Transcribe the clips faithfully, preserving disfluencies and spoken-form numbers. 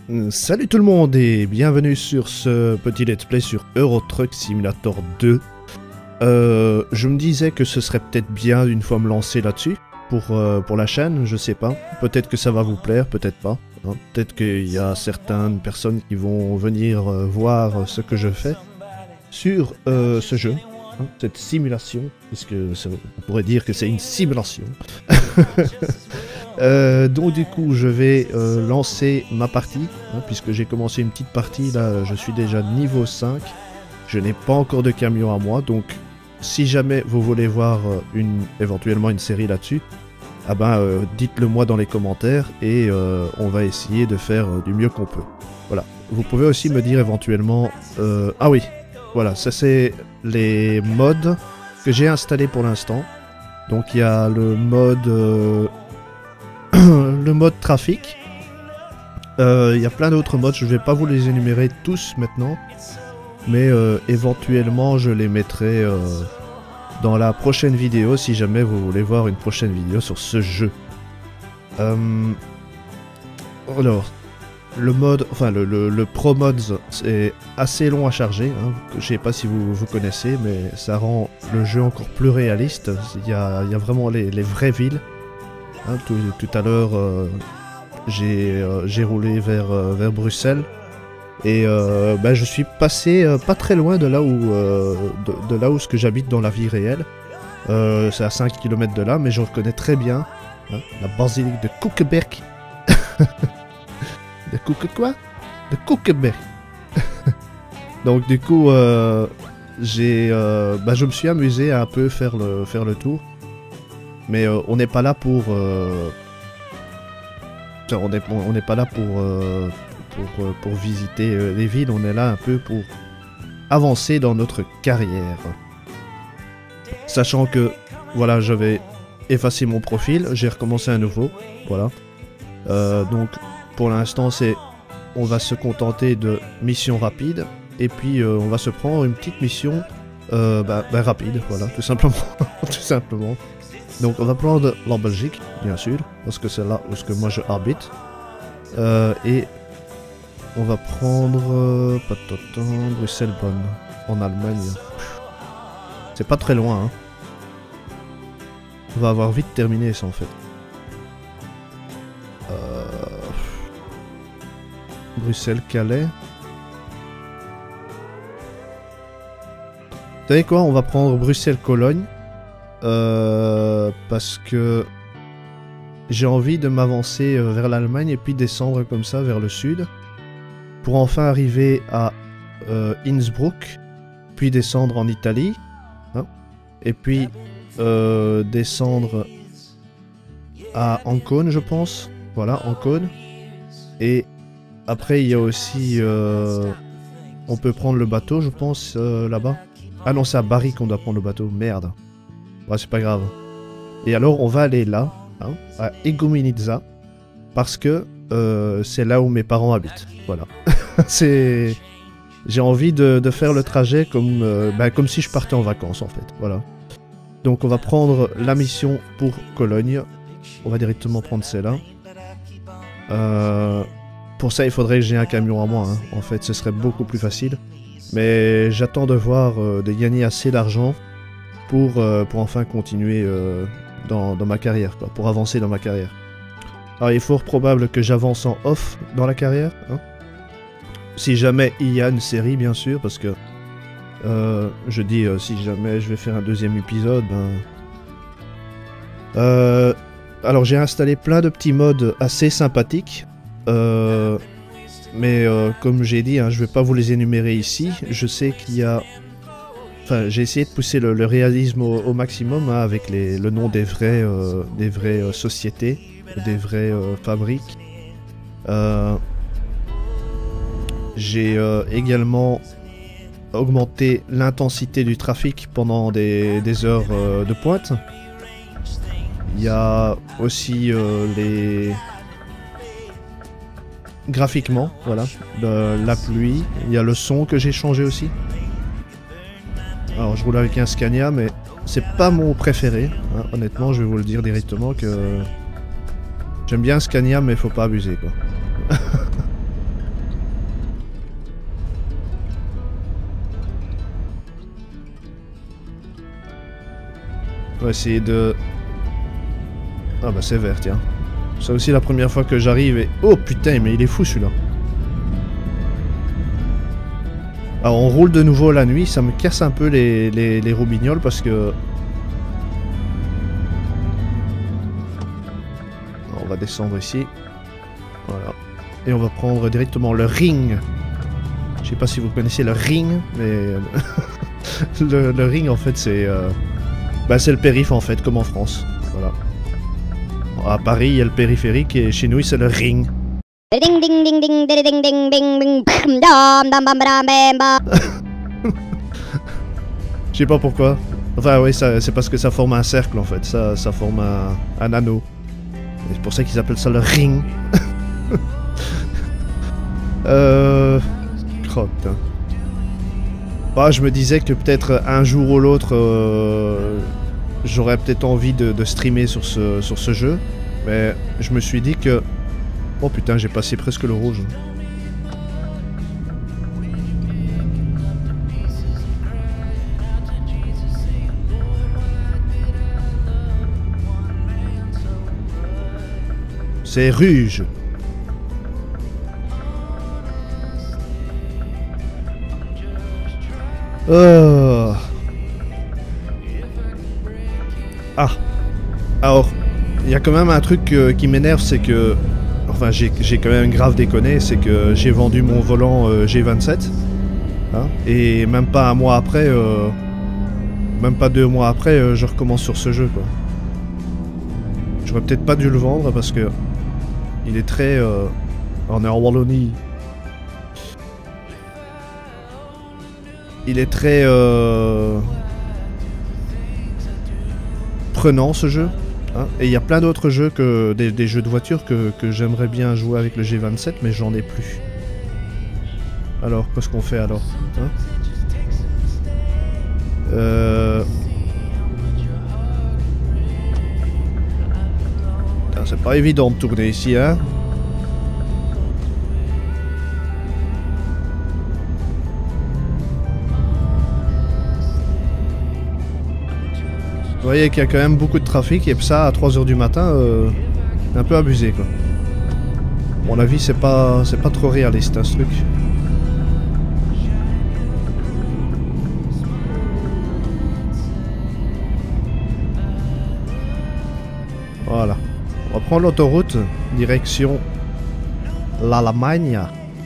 Salut tout le monde et bienvenue sur ce petit let's play sur Euro Truck Simulator deux. Euh, je me disais que ce serait peut-être bien une fois me lancer là-dessus pour, euh, pour la chaîne, je sais pas. Peut-être que ça va vous plaire, peut-être pas. Hein. Peut-être qu'il y a certaines personnes qui vont venir euh, voir ce que je fais sur euh, ce jeu, hein, cette simulation, puisque ça, on pourrait dire que c'est une simulation. Euh, donc du coup je vais euh, lancer ma partie, hein, puisque j'ai commencé une petite partie, là je suis déjà niveau cinq, je n'ai pas encore de camion à moi, donc si jamais vous voulez voir euh, une, éventuellement une série là-dessus, ah ben euh, dites-le moi dans les commentaires et euh, on va essayer de faire euh, du mieux qu'on peut. Voilà, vous pouvez aussi me dire éventuellement, euh, ah oui, voilà, ça c'est les mods que j'ai installés pour l'instant, donc il y a le mode... Euh, le mode trafic. Il euh, y a plein d'autres modes, je vais pas vous les énumérer tous maintenant, mais euh, éventuellement je les mettrai euh, dans la prochaine vidéo si jamais vous voulez voir une prochaine vidéo sur ce jeu. Euh, alors, le mode, enfin le, le, le Pro Mods c'est assez long à charger, hein. Je sais pas si vous, vous connaissez, mais ça rend le jeu encore plus réaliste. Il y a, il y a vraiment les, les vraies villes. Hein, tout, tout à l'heure, euh, j'ai euh, roulé vers, euh, vers Bruxelles et euh, bah, je suis passé euh, pas très loin de là où, euh, de, de là où ce que j'habite dans la vie réelle. Euh, c'est à cinq kilomètres de là, mais je reconnais très bien hein, la basilique de Koekeberg. De Koeke quoi De Koekeberg. Donc du coup, euh, j'ai, euh, bah, je me suis amusé à un peu faire le, faire le tour. Mais euh, on n'est pas là pour... Euh... On n'est on n'est pas là pour, euh, pour, pour, pour visiter euh, les villes, on est là un peu pour avancer dans notre carrière. Sachant que, voilà, j'avais effacé mon profil, j'ai recommencé à nouveau, voilà. Euh, donc, pour l'instant, c'est... On va se contenter de missions rapides, et puis euh, on va se prendre une petite mission euh, bah, bah, rapide, voilà, tout simplement. Tout simplement. Donc on va prendre la Belgique, bien sûr, parce que c'est là où ce que moi je habite. Euh, et on va prendre euh, Bruxelles-Bonn, en Allemagne. C'est pas très loin, hein. On va avoir vite terminé ça en fait. Euh... Bruxelles-Calais. Vous savez quoi, on va prendre Bruxelles-Cologne. Euh, parce que j'ai envie de m'avancer vers l'Allemagne et puis descendre comme ça vers le sud pour enfin arriver à euh, Innsbruck, puis descendre en Italie, hein, et puis euh, descendre à Ancône, je pense. Voilà, Ancône. Et après, il y a aussi... Euh, on peut prendre le bateau, je pense, euh, là-bas. Ah non, c'est à Bari qu'on doit prendre le bateau. Merde. Ouais, c'est pas grave. Et alors, on va aller là, hein, à Igoumenitsa, parce que euh, c'est là où mes parents habitent. Voilà. C'est... J'ai envie de, de faire le trajet comme, euh, bah, comme si je partais en vacances, en fait. Voilà. Donc, on va prendre la mission pour Cologne. On va directement prendre celle-là. Euh, pour ça, il faudrait que j'ai un camion à moi, hein. En fait, ce serait beaucoup plus facile. Mais j'attends de voir, euh, de gagner assez d'argent Pour, euh, pour enfin continuer euh, dans, dans ma carrière, quoi, pour avancer dans ma carrière. Alors il est fort probable que j'avance en off dans la carrière, hein, si jamais il y a une série bien sûr, parce que euh, je dis euh, si jamais je vais faire un deuxième épisode, ben... Euh, alors j'ai installé plein de petits mods assez sympathiques, euh, mais euh, comme j'ai dit, hein, je vais pas vous les énumérer ici, je sais qu'il y a... Enfin, j'ai essayé de pousser le, le réalisme au, au maximum hein, avec les, le nom des vraies, euh, des vraies euh, sociétés, des vraies euh, fabriques. Euh, j'ai euh, également augmenté l'intensité du trafic pendant des, des heures euh, de pointe. Il y a aussi euh, les... graphiquement, voilà, de la pluie. Il y a le son que j'ai changé aussi. Alors je roule avec un Scania, mais c'est pas mon préféré, hein. Honnêtement je vais vous le dire directement que j'aime bien Scania mais faut pas abuser quoi. On va essayer de... Ah bah c'est vert, tiens. C'est aussi la première fois que j'arrive et... Oh putain, mais il est fou celui-là. Alors on roule de nouveau la nuit, ça me casse un peu les, les, les roubignoles parce que... On va descendre ici. Voilà. Et on va prendre directement le ring. Je sais pas si vous connaissez le ring, mais... le, le ring en fait c'est... Euh... Bah c'est le périph' en fait, comme en France. Voilà. Bon, à Paris il y a le périphérique et chez nous c'est le ring. Ding ding ding ding ding ding ding ding ding dam dam bam bam bam. Je sais pas pourquoi. Enfin oui, c'est parce que ça forme un cercle en fait, ça, ça forme un, un anneau. C'est pour ça qu'ils appellent ça le ring. euh... Oh, putain. Bah, je me disais que peut-être un jour ou l'autre, euh, j'aurais peut-être envie de, de streamer sur ce, sur ce jeu. Mais je me suis dit que... Oh putain, j'ai passé presque le rouge. C'est rouge. Oh. Ah. Alors, il y a quand même un truc euh, qui m'énerve, c'est que... Enfin, j'ai quand même grave déconné, c'est que j'ai vendu mon volant euh, G vingt-sept. Hein, et même pas un mois après, euh, même pas deux mois après, euh, je recommence sur ce jeu, quoi. J'aurais peut-être pas dû le vendre parce que... Il est très... Euh, on est en Wallonie. Il est très... Euh, prenant, ce jeu. Hein, et il y a plein d'autres jeux, que des, des jeux de voiture que, que j'aimerais bien jouer avec le G vingt-sept, mais j'en ai plus. Alors, qu'est-ce qu'on fait alors, hein? euh... C'est pas évident de tourner ici, hein. Vous voyez qu'il y a quand même beaucoup de trafic et ça à trois heures du matin, euh, un peu abusé quoi. À mon avis c'est pas c'est pas trop réaliste hein, ce truc. Voilà. On va prendre l'autoroute, direction l'Allemagne.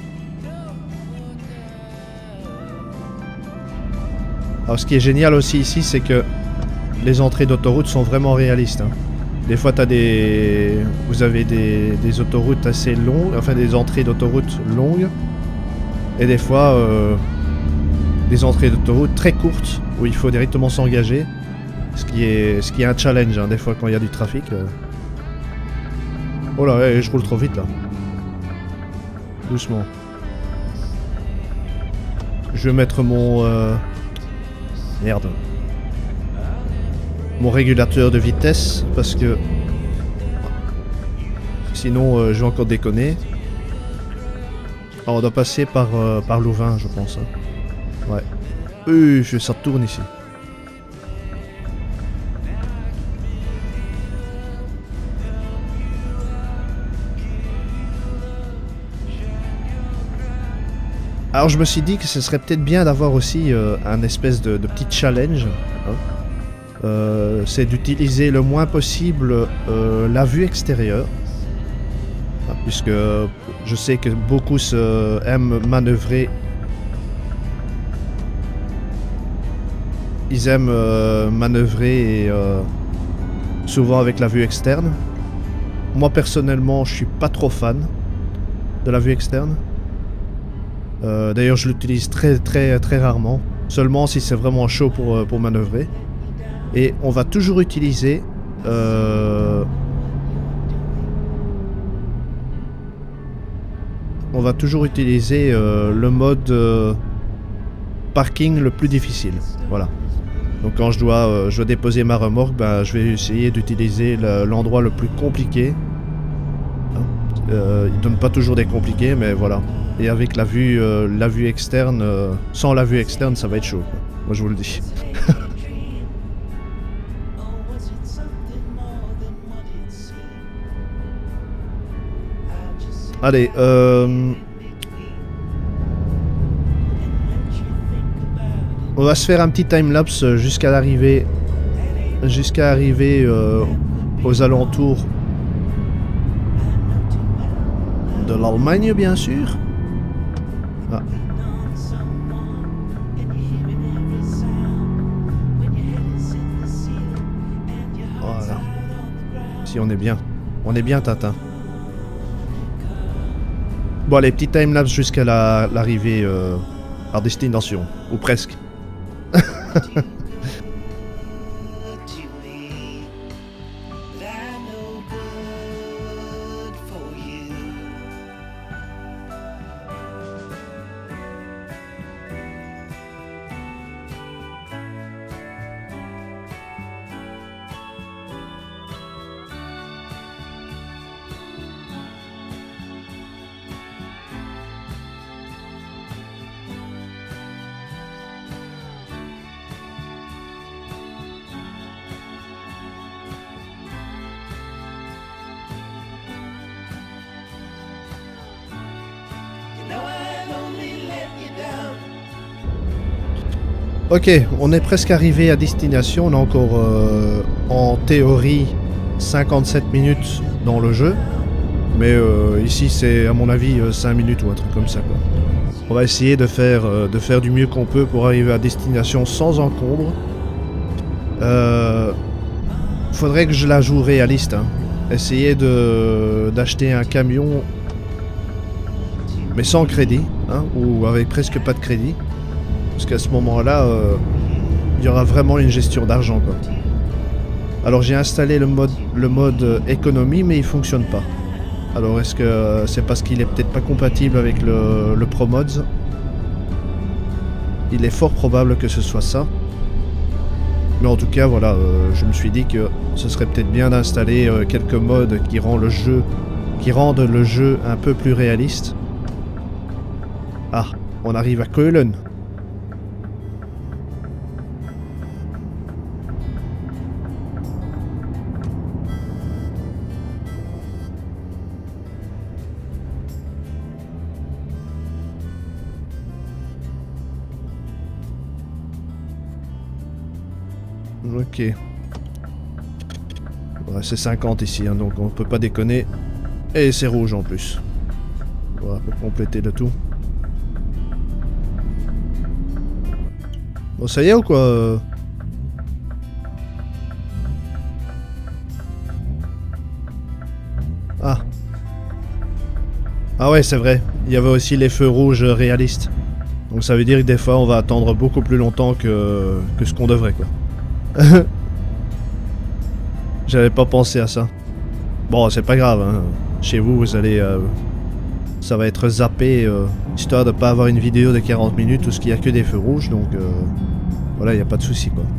Alors ce qui est génial aussi ici, c'est que les entrées d'autoroute sont vraiment réalistes. Hein. Des fois, t'as des... vous avez des, des autoroutes assez longues, enfin des entrées d'autoroute longues, et des fois euh, des entrées d'autoroute très courtes où il faut directement s'engager, ce qui est ce qui est un challenge. Hein, des fois, quand il y a du trafic. Euh... Oh là, ouais, je roule trop vite là. Doucement. Je vais mettre mon... Euh... Merde. Mon régulateur de vitesse, parce que... Sinon, euh, je vais encore déconner. Alors, on doit passer par, euh, par Louvain, je pense. Hein. Ouais. Euh, ça tourne ici. Alors je me suis dit que ce serait peut-être bien d'avoir aussi euh, un espèce de, de petit challenge. Hein. Euh, c'est d'utiliser le moins possible euh, la vue extérieure. Hein, puisque je sais que beaucoup se, aiment manœuvrer. Ils aiment euh, manœuvrer et, euh, souvent avec la vue externe. Moi personnellement je suis pas trop fan de la vue externe. Euh, D'ailleurs, je l'utilise très très très rarement, seulement si c'est vraiment chaud pour, pour manœuvrer. Et on va toujours utiliser euh, on va toujours utiliser euh, le mode euh, parking le plus difficile. Voilà. Donc quand je dois, euh, je dois déposer ma remorque, ben, je vais essayer d'utiliser l'endroit le, le plus compliqué. Euh, il donne pas toujours des compliqués, mais voilà. Et avec la vue, euh, la vue externe, euh, sans la vue externe, ça va être chaud, quoi. Moi, je vous le dis. Allez, euh... on va se faire un petit timelapse jusqu'à l'arrivée... Jusqu'à arriver euh, aux alentours de l'Allemagne, bien sûr. Ah. Voilà. Si on est bien. On est bien, Tintin. Bon, allez, petit timelapse jusqu'à l'arrivée la, euh, à destination. Ou presque. Ok, on est presque arrivé à destination, on a encore euh, en théorie cinquante-sept minutes dans le jeu. Mais euh, ici c'est à mon avis euh, cinq minutes ou un truc comme ça quoi. On va essayer de faire, euh, de faire du mieux qu'on peut pour arriver à destination sans encombre. Euh, faudrait que je la joue réaliste. Hein. Essayer de d'acheter un camion mais sans crédit, hein, ou avec presque pas de crédit. Parce qu'à ce moment-là, euh, il y aura vraiment une gestion d'argent, quoi. Alors j'ai installé le mode, le mode économie, mais il fonctionne pas. Alors est-ce que c'est parce qu'il est peut-être pas compatible avec le, le Pro Mods? Il est fort probable que ce soit ça. Mais en tout cas, voilà, euh, je me suis dit que ce serait peut-être bien d'installer euh, quelques modes qui rend le jeu, qui rendent le jeu un peu plus réaliste. Ah, on arrive à Keulen. Ok. Ouais, c'est cinquante ici, hein, donc on peut pas déconner. Et c'est rouge en plus. Voilà, pour compléter le tout. Bon, ça y est ou quoi? Ah. Ah ouais, c'est vrai. Il y avait aussi les feux rouges réalistes. Donc ça veut dire que des fois, on va attendre beaucoup plus longtemps que, que ce qu'on devrait, quoi. J'avais pas pensé à ça. Bon, c'est pas grave, hein. Chez vous, vous allez... Euh, ça va être zappé, euh, histoire de pas avoir une vidéo de quarante minutes où il n'y a que des feux rouges, donc... Euh, voilà, il n'y a pas de souci, quoi.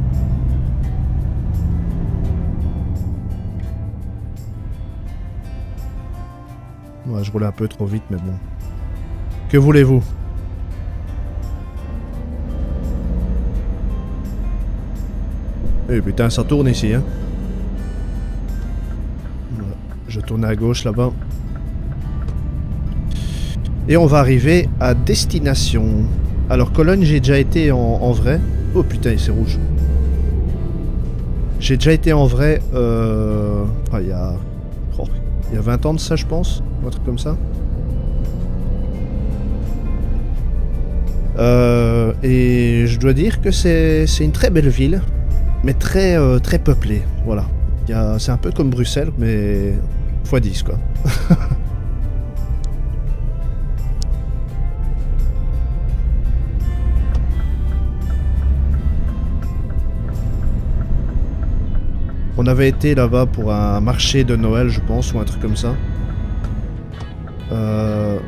Ouais, je roule un peu trop vite, mais bon. Que voulez-vous? Eh putain, ça tourne ici, hein. Voilà. Je tourne à gauche là-bas. Et on va arriver à destination. Alors, Cologne, j'ai déjà été en, en vrai. Oh putain, c'est rouge. J'ai déjà été en vrai. Euh... Ah, il y a... Oh, il y a vingt ans de ça, je pense. Un truc comme ça. Euh, et je dois dire que c'est une très belle ville. Mais très, euh, très peuplé, voilà. C'est un peu comme Bruxelles, mais fois dix, quoi. On avait été là-bas pour un marché de Noël, je pense, ou un truc comme ça. Euh...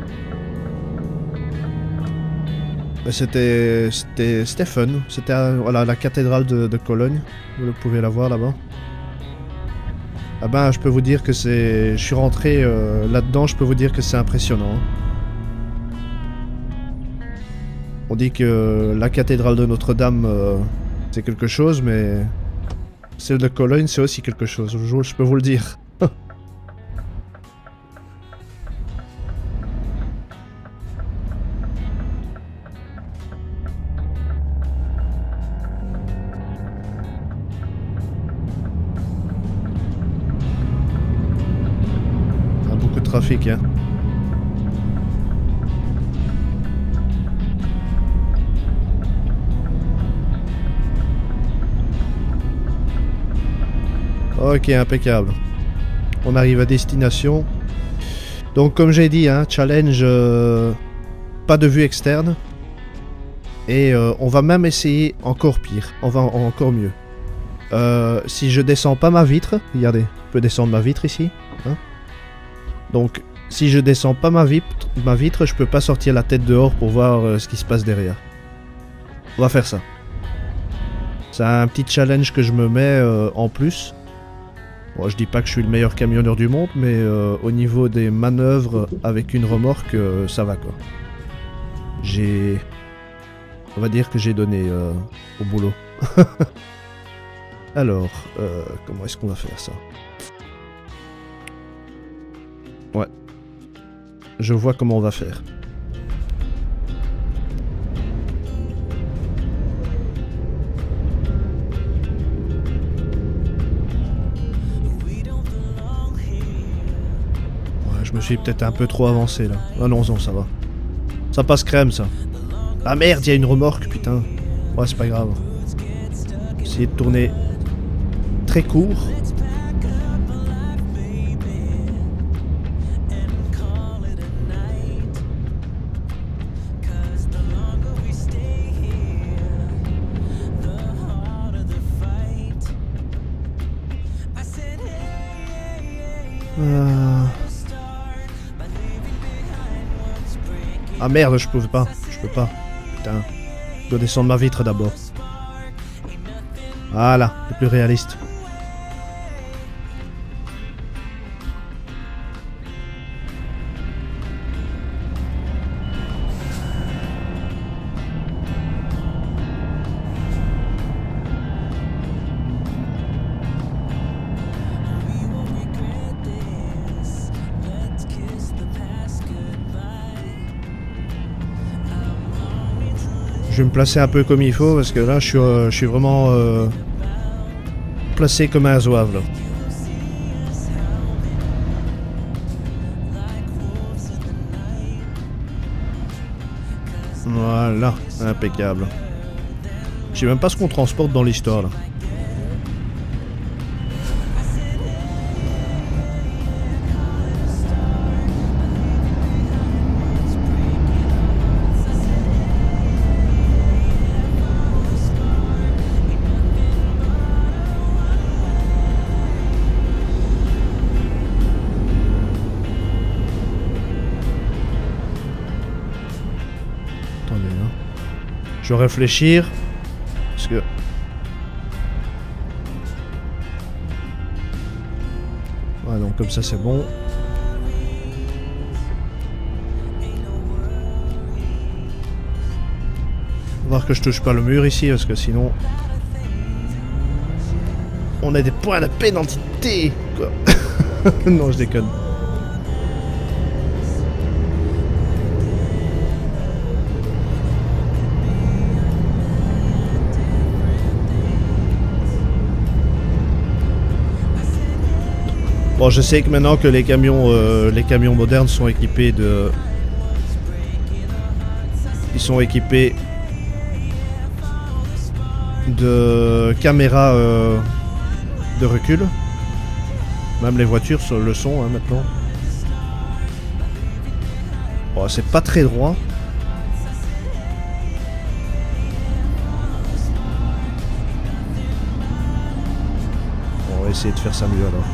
C'était c'était fun. C'était voilà, la cathédrale de, de Cologne. Vous pouvez la voir là-bas. Ah ben, je peux vous dire que c'est... Je suis rentré euh, là-dedans, je peux vous dire que c'est impressionnant. On dit que la cathédrale de Notre-Dame, euh, c'est quelque chose, mais... Celle de Cologne, c'est aussi quelque chose, je, je peux vous le dire. magnifique, hein. Ok, impeccable. On arrive à destination. Donc comme j'ai dit, hein, challenge euh, pas de vue externe. Et euh, on va même essayer encore pire. On va en- encore mieux. Euh, si je descends pas ma vitre, regardez, je peux descendre ma vitre ici. Hein. Donc si je descends pas ma vitre, ma vitre, je peux pas sortir la tête dehors pour voir euh, ce qui se passe derrière. On va faire ça. C'est un petit challenge que je me mets euh, en plus. Bon, je dis pas que je suis le meilleur camionneur du monde, mais euh, au niveau des manœuvres avec une remorque, euh, ça va quoi. J'ai... On va dire que j'ai donné euh, au boulot. Alors, euh, comment est-ce qu'on va faire ça? Ouais. Je vois comment on va faire. Je me suis peut-être un peu trop avancé là. Ah non, non, ça va. Ça passe crème ça. Ah merde, il y a une remorque, putain. Ouais, c'est pas grave. Essayer de tourner très court. Euh... Ah merde, je peux pas, je peux pas. Putain. Je dois descendre ma vitre d'abord. Voilà, c'est plus réaliste. Je vais me placer un peu comme il faut parce que là je suis, euh, je suis vraiment euh, placé comme un zouave là. Voilà, impeccable. Je sais même pas ce qu'on transporte dans l'histoire là. Je vais réfléchir. Parce que... Ouais, donc comme ça c'est bon. Voir que je touche pas le mur ici parce que sinon... On a des points de pénalité quoi. Non, je déconne. Bon, je sais que maintenant que les camions, euh, les camions modernes sont équipés de... Ils sont équipés de caméras euh, de recul. Même les voitures le sont hein, maintenant. Bon, c'est pas très droit. Bon, on va essayer de faire ça mieux alors.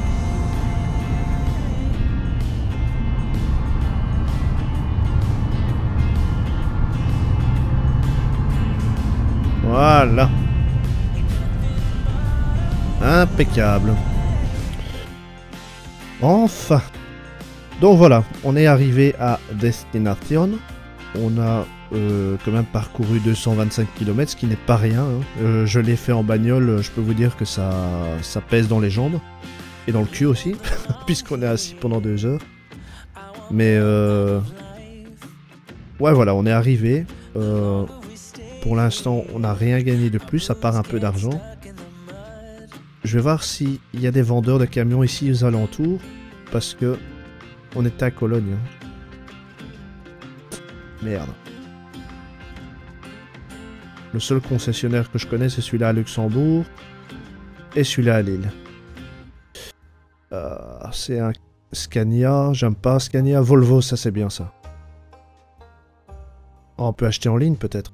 Voilà. Impeccable. Enfin. Donc voilà, on est arrivé à destination. On a euh, quand même parcouru deux cent vingt-cinq kilomètres, ce qui n'est pas rien. Hein. Euh, je l'ai fait en bagnole, je peux vous dire que ça, ça pèse dans les jambes. Et dans le cul aussi, puisqu'on est assis pendant deux heures. Mais euh... ouais voilà, on est arrivé. Euh... Pour l'instant, on n'a rien gagné de plus, à part un peu d'argent. Je vais voir s'il y a des vendeurs de camions ici aux alentours. Parce que On était à Cologne. Hein. Merde. Le seul concessionnaire que je connais, c'est celui-là à Luxembourg. Et celui-là à Lille. Euh, c'est un Scania. J'aime pas Scania. Volvo, ça c'est bien ça. Oh, on peut acheter en ligne peut-être.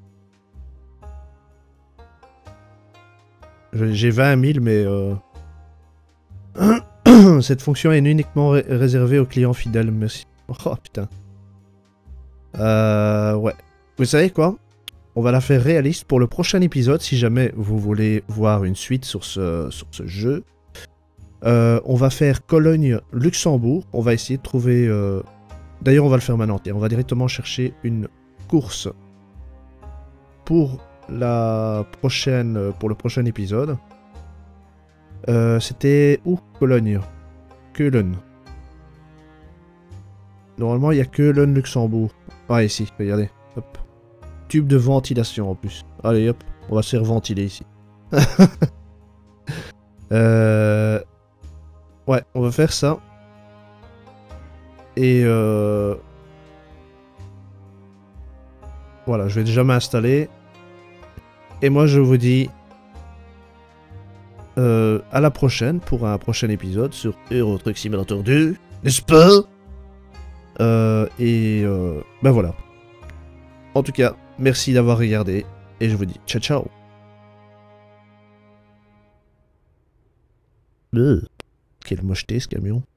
J'ai vingt mille, mais... Euh... Cette fonction est uniquement ré réservée aux clients fidèles. Merci. Oh putain. Euh... Ouais. Vous savez quoi? On va la faire réaliste pour le prochain épisode, si jamais vous voulez voir une suite sur ce, sur ce jeu. Euh, on va faire Cologne-Luxembourg. On va essayer de trouver... Euh... D'ailleurs, on va le faire maintenant. On va directement chercher une course pour la prochaine, pour le prochain épisode. Euh, C'était où? Cologne. Keulen. Normalement, il n'y a Keulen, Luxembourg. Ah, ici, regardez. Hop. Tube de ventilation en plus. Allez, hop. On va se faire ventiler ici. euh... Ouais, on va faire ça. Et euh... voilà, je vais déjà m'installer. Et moi, je vous dis euh, à la prochaine pour un prochain épisode sur Euro Truck Simulator deux, n'est-ce pas? euh, Et euh, ben voilà. En tout cas, merci d'avoir regardé et je vous dis ciao ciao. Euh, quelle mocheté ce camion.